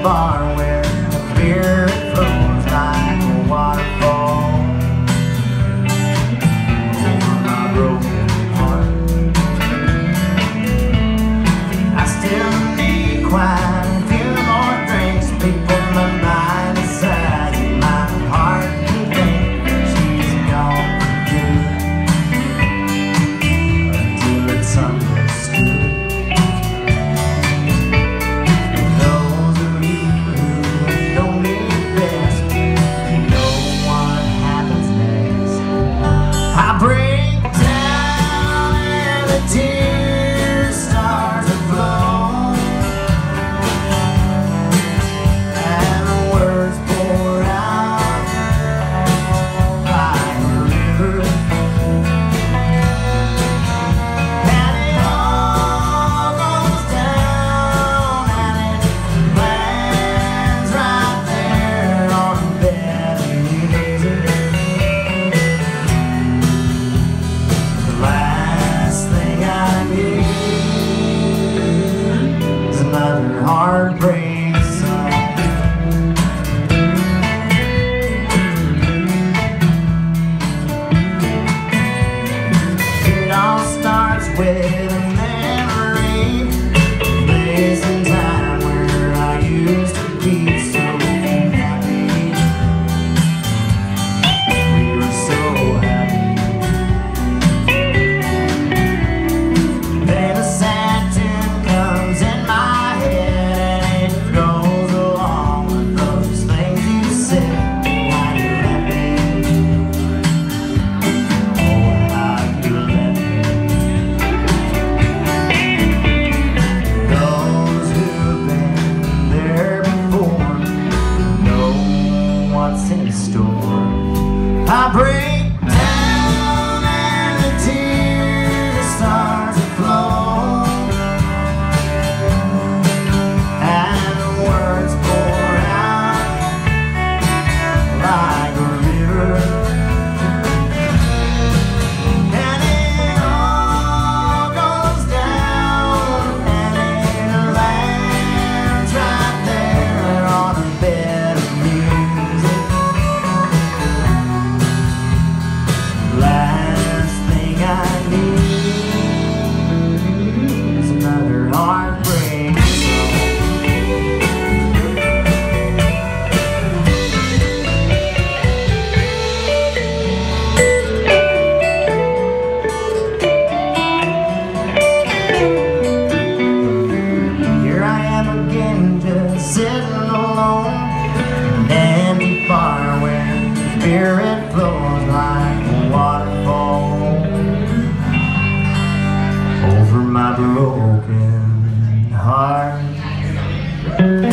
bar where the beer flows like a waterfall over my broken heart. I still need quite a few more drinks to put my mind aside and my heart to think she's gone for good until it's understood. I break down and the tears start to flow, and the words pour out like a river, and it all goes down and it lands right there on the bed of music. Another heartbreak song. It all starts with a memory, a place and time where I used to be so happy. We were so happy. Then a sad tune comes in my in store. I break down and the tears start to flow, and the words pour out like a river, and it all goes down and it lands right there on a bed of music. Last thing I need is another heartbreak song. Here I am again, just sitting alone in an empty bar where the spirit flows like a waterfall over my broken heart.